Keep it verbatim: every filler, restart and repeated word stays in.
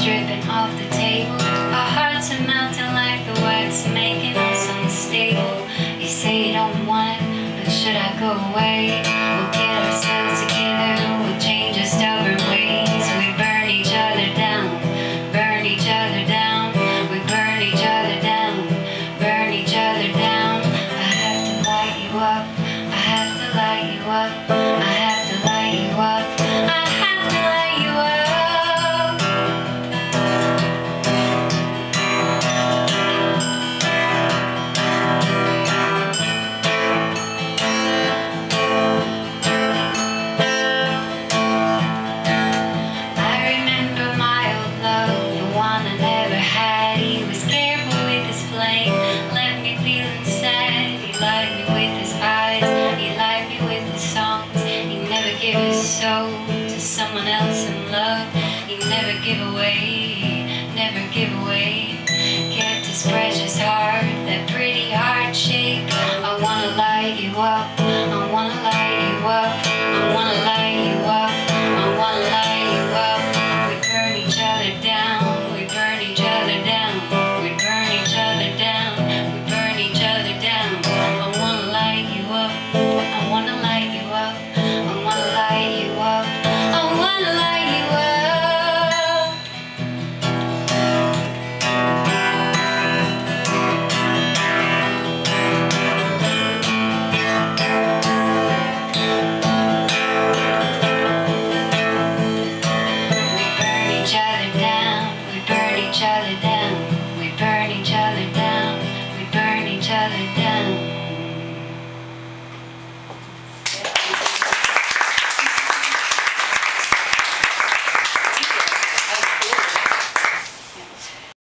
dripping off the table. Our hearts are melting like the wax, making us unstable. You say you don't want it, but should I go away? We'll get ourselves together, we'll change our stubborn ways. We burn each other down, burn each other down. We burn each other down, burn each other down. I have to light you up, I have to light you up, I have to light you up, I have to light you up. So to someone else in love, you never give away, never give away. Kept his precious heart, that pretty heart shape. I wanna light you up, I wanna light you up, I wanna light you up, I wanna light you up. We burn each other down, we burn each other down, we burn each other down, we burn each other down. I wanna light you up, I wanna light you up, I wanna light you up, I wanna light you up. We burn each other down, we burn each other down, we burn each other down.